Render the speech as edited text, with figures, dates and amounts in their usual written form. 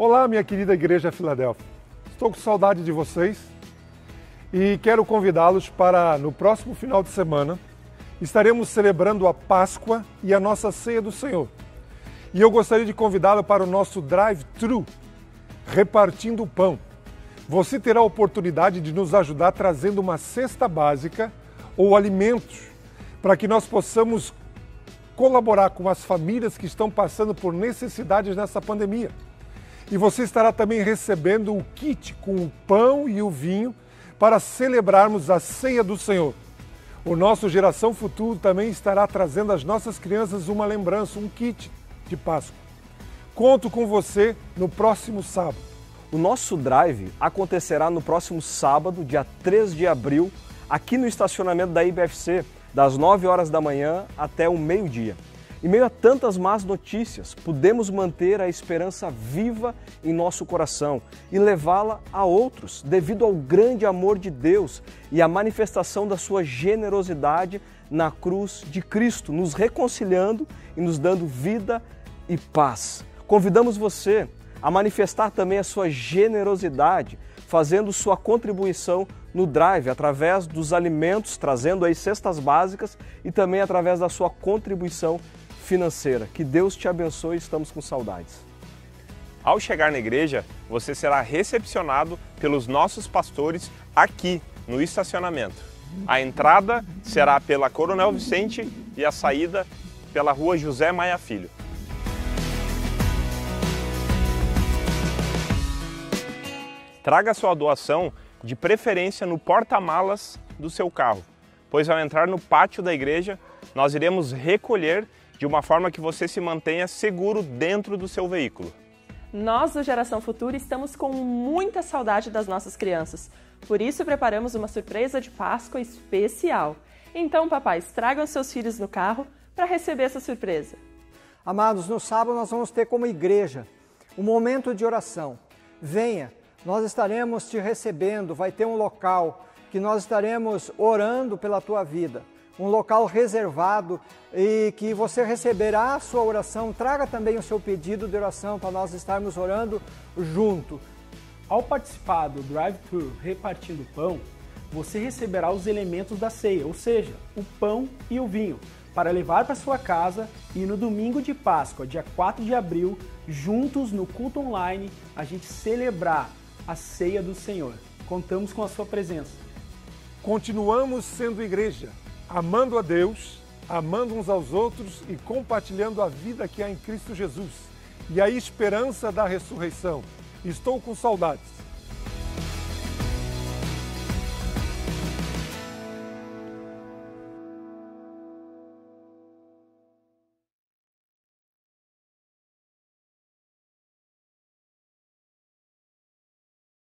Olá, minha querida Igreja Filadélfia. Estou com saudade de vocês e quero convidá-los para, no próximo final de semana, estaremos celebrando a Páscoa e a nossa Ceia do Senhor. E eu gostaria de convidá-lo para o nosso drive-thru, repartindo o pão. Você terá a oportunidade de nos ajudar trazendo uma cesta básica ou alimentos para que nós possamos colaborar com as famílias que estão passando por necessidades nessa pandemia. E você estará também recebendo o kit com o pão e o vinho para celebrarmos a Ceia do Senhor. O nosso Geração Futuro também estará trazendo às nossas crianças uma lembrança, um kit de Páscoa. Conto com você no próximo sábado. O nosso drive acontecerá no próximo sábado, dia 3 de abril, aqui no estacionamento da IBFC, das 9 horas da manhã até o meio-dia. Em meio a tantas más notícias, podemos manter a esperança viva em nosso coração e levá-la a outros, devido ao grande amor de Deus e à manifestação da sua generosidade na cruz de Cristo, nos reconciliando e nos dando vida e paz. Convidamos você a manifestar também a sua generosidade, fazendo sua contribuição no Drive, através dos alimentos, trazendo aí cestas básicas e também através da sua contribuição financeira. Que Deus te abençoe, estamos com saudades. Ao chegar na igreja, você será recepcionado pelos nossos pastores aqui no estacionamento. A entrada será pela Coronel Vicente e a saída pela Rua José Maia Filho. Traga sua doação, de preferência no porta-malas do seu carro, pois ao entrar no pátio da igreja, nós iremos recolher de uma forma que você se mantenha seguro dentro do seu veículo. Nós do Geração Futura estamos com muita saudade das nossas crianças, por isso preparamos uma surpresa de Páscoa especial. Então, papais, tragam seus filhos no carro para receber essa surpresa. Amados, no sábado nós vamos ter como igreja um momento de oração. Venha, nós estaremos te recebendo, vai ter um local que nós estaremos orando pela tua vida. Um local reservado e que você receberá a sua oração. Traga também o seu pedido de oração para nós estarmos orando junto. Ao participar do drive-thru repartindo pão, você receberá os elementos da ceia, ou seja, o pão e o vinho, para levar para sua casa e no domingo de Páscoa, dia 4 de abril, juntos no culto online, a gente celebrar a Ceia do Senhor. Contamos com a sua presença. Continuamos sendo igreja, amando a Deus, amando uns aos outros e compartilhando a vida que há em Cristo Jesus e a esperança da ressurreição. Estou com saudades.